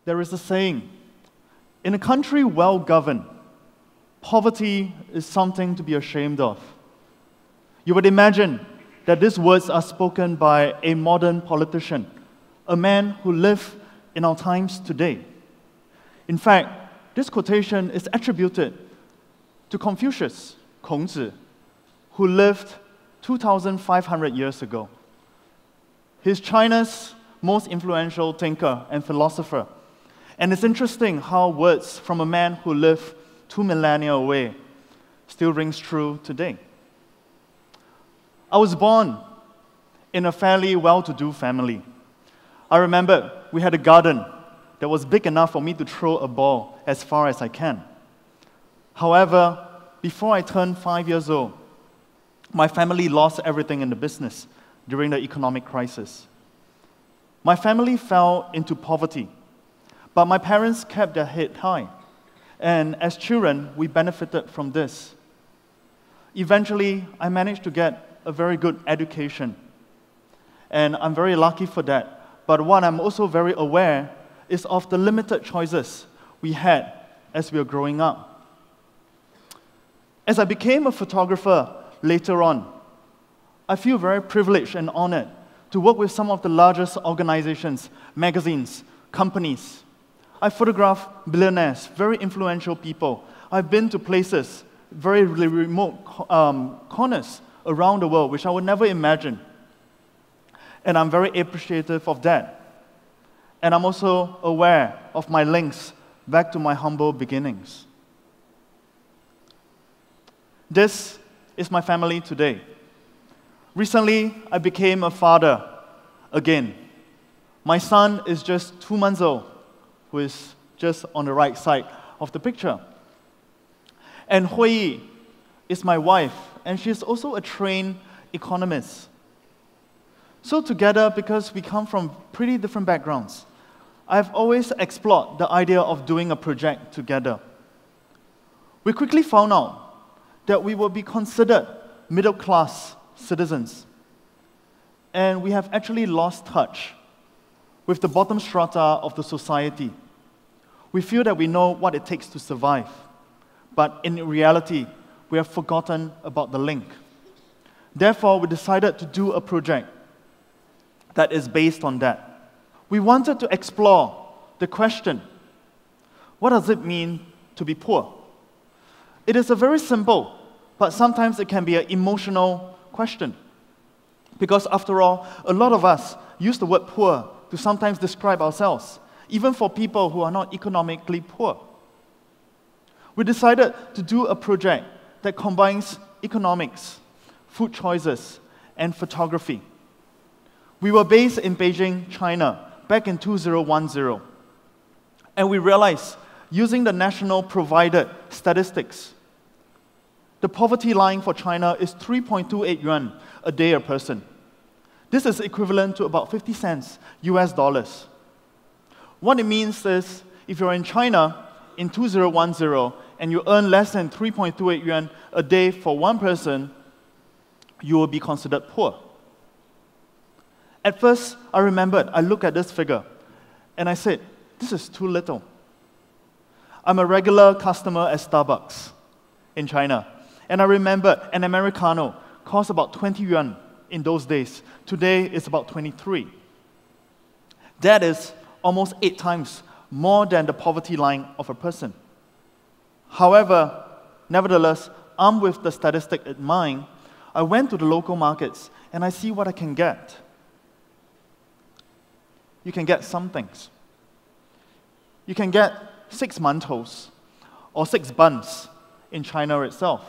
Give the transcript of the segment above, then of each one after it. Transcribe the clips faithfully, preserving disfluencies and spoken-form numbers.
there is a saying, in a country well governed, poverty is something to be ashamed of. You would imagine that these words are spoken by a modern politician, a man who lived in our times today. In fact, this quotation is attributed to Confucius, Kongzi, who lived two thousand five hundred years ago. He's China's most influential thinker and philosopher. And it's interesting how words from a man who lived two millennia away still rings true today. I was born in a fairly well-to-do family. I remember we had a garden that was big enough for me to throw a ball as far as I can. However, before I turned five years old, my family lost everything in the business during the economic crisis. My family fell into poverty, but my parents kept their head high. And as children, we benefited from this. Eventually, I managed to get a very good education. And I'm very lucky for that. But what I'm also very aware is of the limited choices we had as we were growing up. As I became a photographer later on, I feel very privileged and honored to work with some of the largest organizations, magazines, companies. I photograph billionaires, very influential people. I've been to places, very remote um, corners around the world, which I would never imagine. And I'm very appreciative of that. And I'm also aware of my links back to my humble beginnings. This is my family today. Recently, I became a father again. My son is just two months old, who is just on the right side of the picture. And Hui is my wife, and she's also a trained economist. So together, because we come from pretty different backgrounds, I've always explored the idea of doing a project together. We quickly found out that we will be considered middle-class citizens. And we have actually lost touch with the bottom strata of the society. We feel that we know what it takes to survive, but in reality, we have forgotten about the link. Therefore, we decided to do a project that is based on that. We wanted to explore the question, what does it mean to be poor? It is a very simple, but sometimes it can be an emotional question. Because after all, a lot of us use the word poor to sometimes describe ourselves, even for people who are not economically poor. We decided to do a project that combines economics, food choices, and photography. We were based in Beijing, China, back in two thousand ten. And we realized, using the national provided statistics, the poverty line for China is three point two eight yuan a day a person. This is equivalent to about fifty cents U S dollars. What it means is, if you're in China in two thousand ten and you earn less than three point two eight yuan a day for one person, you will be considered poor. At first, I remembered, I looked at this figure, and I said, this is too little. I'm a regular customer at Starbucks in China, and I remember an Americano cost about twenty yuan in those days. Today, it's about twenty-three. That is almost eight times more than the poverty line of a person. However, nevertheless, armed with the statistic in mind, I went to the local markets, and I see what I can get. You can get some things. You can get six mantos or six buns in China itself.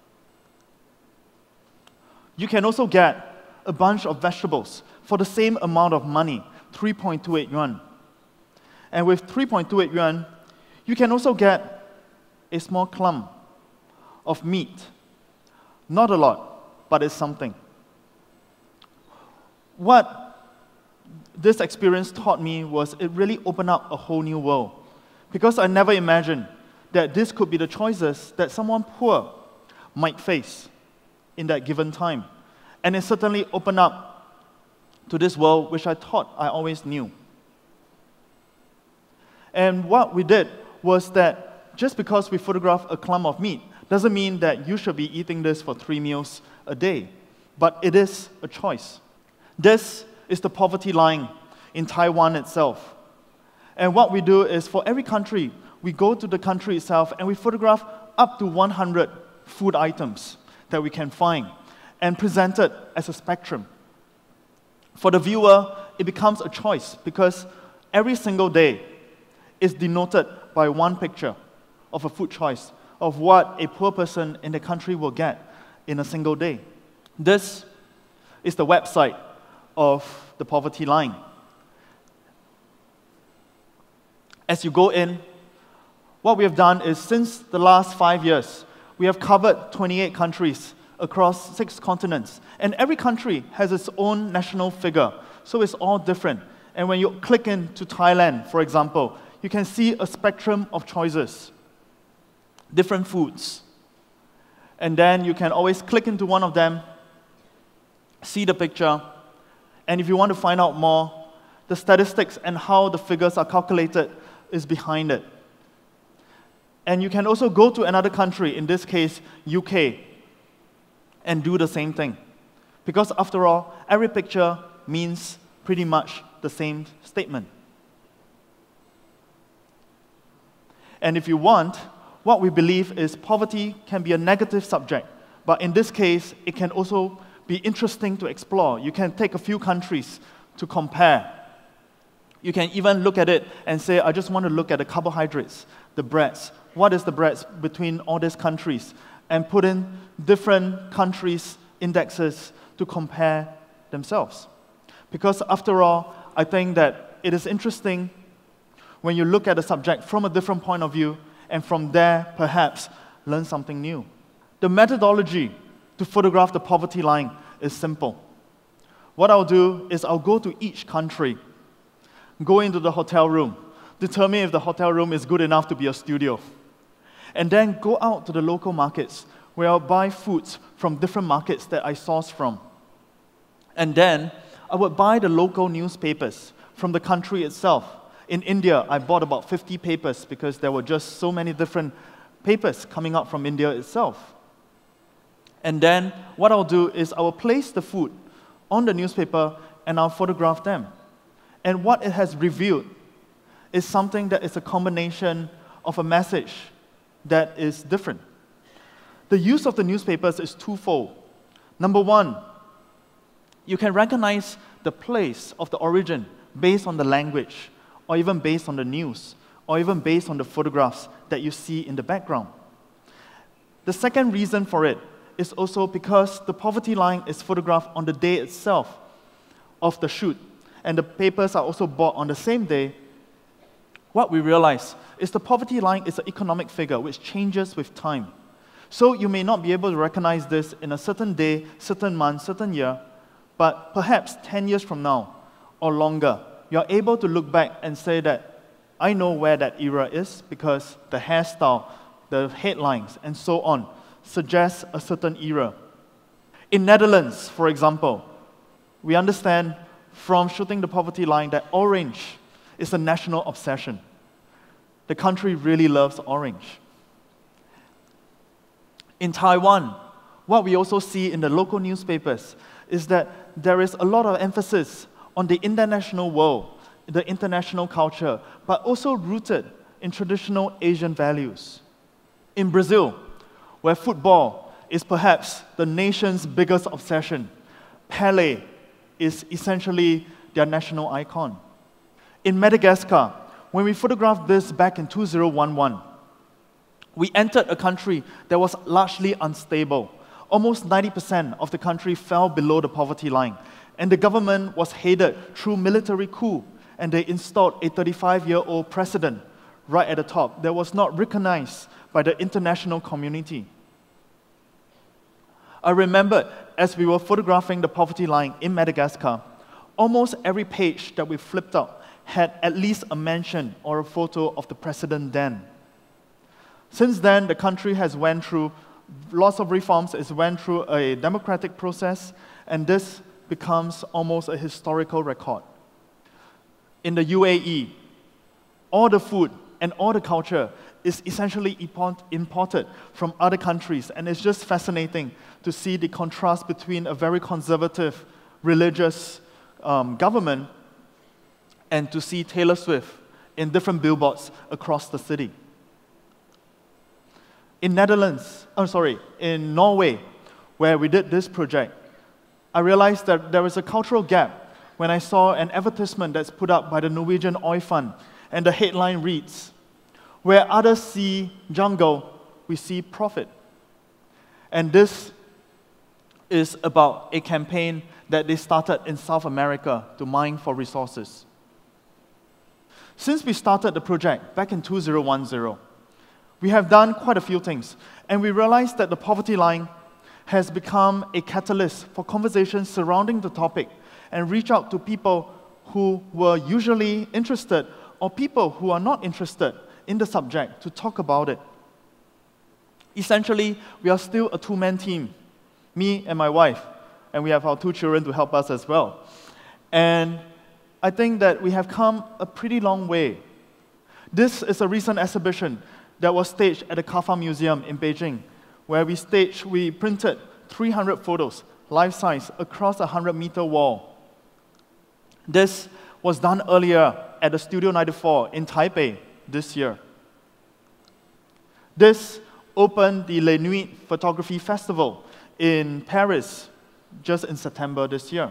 You can also get a bunch of vegetables for the same amount of money, three point two eight yuan. And with three point two eight yuan, you can also get a small clump of meat. Not a lot, but it's something. What this experience taught me was it really opened up a whole new world. Because I never imagined that this could be the choices that someone poor might face in that given time. And it certainly opened up to this world which I thought I always knew. And what we did was that just because we photograph a clump of meat doesn't mean that you should be eating this for three meals a day, but it is a choice. This is the poverty line in Taiwan itself. And what we do is for every country, we go to the country itself and we photograph up to one hundred food items that we can find and present it as a spectrum. For the viewer, it becomes a choice because every single day is denoted by one picture of a food choice of what a poor person in the country will get in a single day. This is the website of the poverty line. As you go in, what we have done is since the last five years, we have covered twenty-eight countries across six continents. And every country has its own national figure, so it's all different. And when you click into Thailand, for example, you can see a spectrum of choices, different foods. And then you can always click into one of them, see the picture, and if you want to find out more, the statistics and how the figures are calculated is behind it. And you can also go to another country, in this case, U K, and do the same thing. Because after all, every picture means pretty much the same statement. And if you want, what we believe is poverty can be a negative subject, but in this case, it can also be interesting to explore. You can take a few countries to compare. You can even look at it and say, I just want to look at the carbohydrates, the breads. What is the breads between all these countries? And put in different countries' indexes to compare themselves. Because after all, I think that it is interesting when you look at a subject from a different point of view, and from there, perhaps, learn something new. The methodology to photograph the poverty line is simple. What I'll do is I'll go to each country, go into the hotel room, determine if the hotel room is good enough to be a studio, and then go out to the local markets where I'll buy foods from different markets that I source from. And then I would buy the local newspapers from the country itself. In India, I bought about fifty papers because there were just so many different papers coming out from India itself. And then what I'll do is I will place the food on the newspaper and I'll photograph them. And what it has revealed is something that is a combination of a message that is different. The use of the newspapers is twofold. Number one, you can recognize the place of the origin based on the language, or even based on the news, or even based on the photographs that you see in the background. The second reason for it is also because the poverty line is photographed on the day itself of the shoot, and the papers are also bought on the same day. What we realize is the poverty line is an economic figure which changes with time. So you may not be able to recognize this in a certain day, certain month, certain year, but perhaps ten years from now or longer, you're able to look back and say that I know where that era is because the hairstyle, the headlines, and so on suggest a certain era. In Netherlands, for example, we understand from shooting the poverty line that orange is a national obsession. The country really loves orange. In Taiwan, what we also see in the local newspapers is that there is a lot of emphasis on the international world, the international culture, but also rooted in traditional Asian values. In Brazil, where football is perhaps the nation's biggest obsession, Pelé is essentially their national icon. In Madagascar, when we photographed this back in two thousand eleven, we entered a country that was largely unstable. Almost ninety percent of the country fell below the poverty line, and the government was headed through military coup, and they installed a thirty-five-year-old president right at the top that was not recognized by the international community. I remember as we were photographing the poverty line in Madagascar, almost every page that we flipped out had at least a mention or a photo of the president then. Since then, the country has went through lots of reforms, it went through a democratic process, and this becomes almost a historical record. In the U A E, all the food and all the culture is essentially imported from other countries. And it's just fascinating to see the contrast between a very conservative, religious um, government and to see Taylor Swift in different billboards across the city. In Netherlands, oh sorry, in Norway, where we did this project, I realized that there is a cultural gap when I saw an advertisement that's put up by the Norwegian Oil Fund, and the headline reads, "Where others see jungle, we see profit." And this is about a campaign that they started in South America to mine for resources. Since we started the project back in two thousand ten, we have done quite a few things, and we realized that the poverty line has become a catalyst for conversations surrounding the topic and reach out to people who were usually interested or people who are not interested in the subject to talk about it. Essentially, we are still a two-man team, me and my wife, and we have our two children to help us as well. And I think that we have come a pretty long way. This is a recent exhibition that was staged at the Kafa Museum in Beijing, where we staged, we printed three hundred photos, life-size, across a one hundred meter wall. This was done earlier at the Studio ninety-four in Taipei this year. This opened the Les Nuits Photography Festival in Paris just in September this year.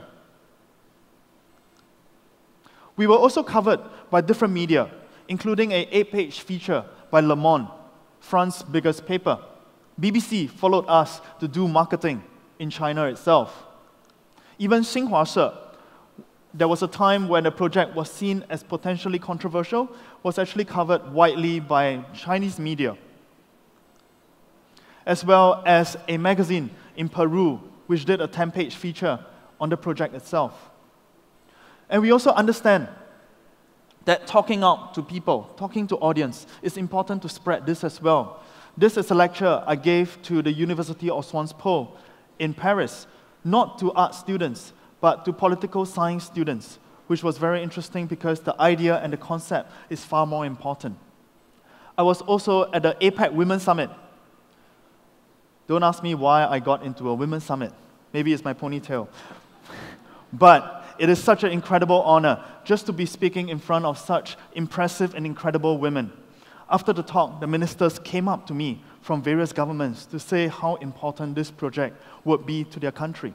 We were also covered by different media, including an eight-page feature by Le Monde, France's biggest paper. B B C followed us to do marketing in China itself. Even Xinhua She, there was a time when the project was seen as potentially controversial, was actually covered widely by Chinese media, as well as a magazine in Peru, which did a ten-page feature on the project itself. And we also understand that talking out to people, talking to audience, is important to spread this as well. This is a lecture I gave to the University of Sciences Po in Paris, not to art students, but to political science students, which was very interesting because the idea and the concept is far more important. I was also at the APEC Women's Summit. Don't ask me why I got into a women's summit. Maybe it's my ponytail. But it is such an incredible honor just to be speaking in front of such impressive and incredible women. After the talk, the ministers came up to me from various governments to say how important this project would be to their country.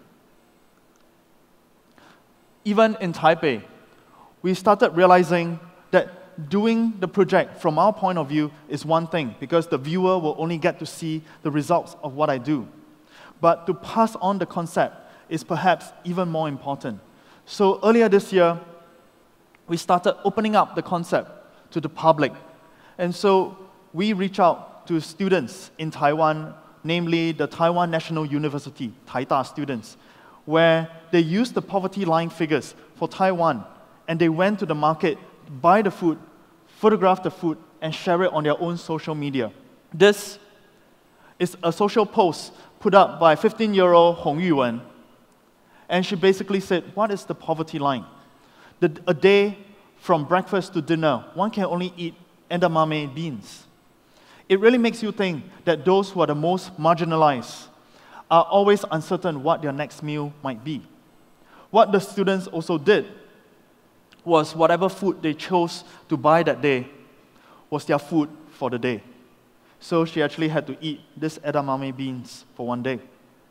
Even in Taipei, we started realizing that doing the project from our point of view is one thing, because the viewer will only get to see the results of what I do. But to pass on the concept is perhaps even more important. So earlier this year, we started opening up the concept to the public. And so we reach out to students in Taiwan, namely the Taiwan National University, Taita students, where they used the poverty line figures for Taiwan, and they went to the market, buy the food, photograph the food, and share it on their own social media. This is a social post put up by fifteen-year-old Hong Yuwen, and she basically said, what is the poverty line? The, a day from breakfast to dinner, one can only eat edamame beans. It really makes you think that those who are the most marginalized are always uncertain what their next meal might be. What the students also did was whatever food they chose to buy that day was their food for the day. So she actually had to eat this edamame beans for one day.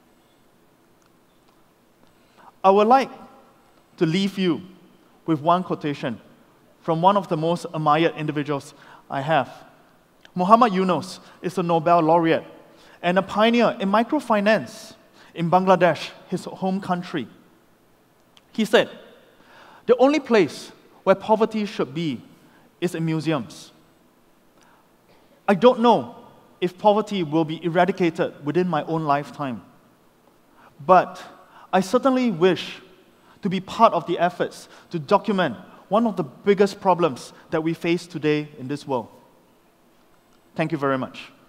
I would like to leave you with one quotation from one of the most admired individuals I have. Muhammad Yunus is a Nobel laureate and a pioneer in microfinance in Bangladesh, his home country. He said, the only place where poverty should be is in museums. I don't know if poverty will be eradicated within my own lifetime, but I certainly wish to be part of the efforts to document one of the biggest problems that we face today in this world. Thank you very much.